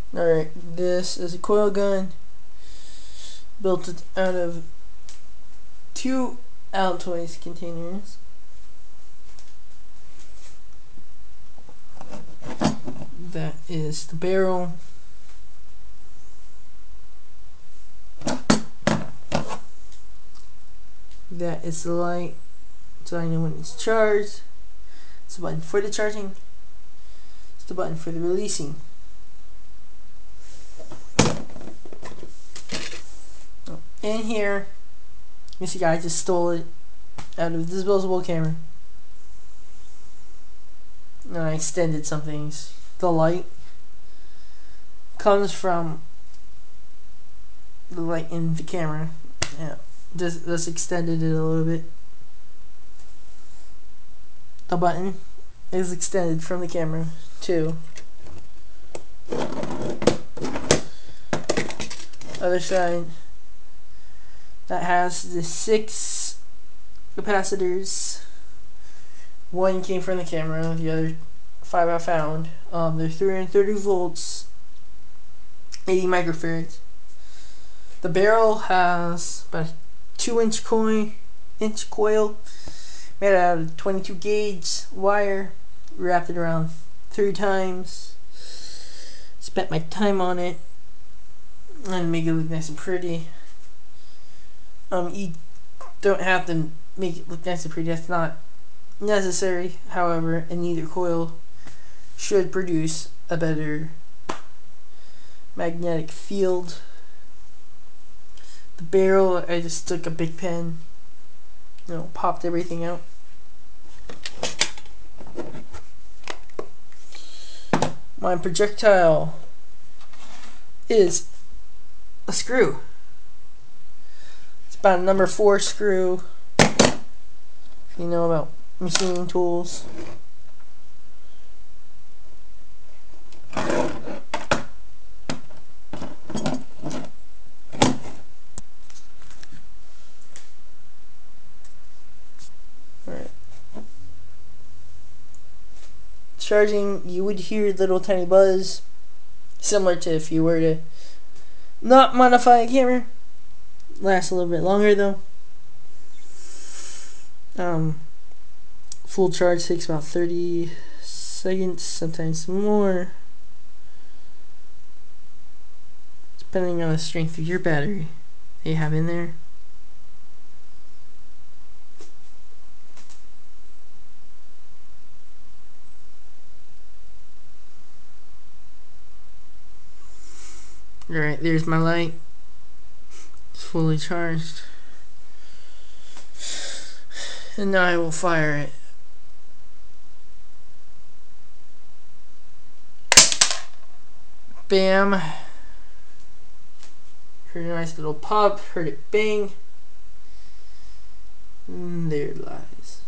Alright, this is a coil gun built out of 2 Altoids containers. That is the barrel. That is the light, so I know when it's charged. It's the button for the charging. It's the button for the releasing. In here, you see, I just stole it out of the disposable camera, and I extended some things. The light comes from the light in the camera. Yeah, just extended it a little bit. The button is extended from the camera too. Other side, that has the 6 capacitors. One came from the camera, the other 5 I found. They're 330 volts, 80 microfarads. The barrel has about a 2-inch coil made out of 22 gauge wire. Wrapped it around 3 times. Spent my time on it and make it look nice and pretty. You don't have to make it look nice and pretty. That's not necessary. However, and either coil should produce a better magnetic field. The barrel, I just took a big pen, popped everything out. My projectile is a screw. It's about a number 4 screw. If you know about machining tools. Alright. Charging, you would hear a little tiny buzz, similar to if you were to not modify a camera. Lasts a little bit longer though. Full charge takes about 30 seconds, sometimes more, depending on the strength of your battery that you have in there. Alright, there's my light. It's fully charged. And now I will fire it. Bam. Heard a nice little pop, heard it bang. And there it lies.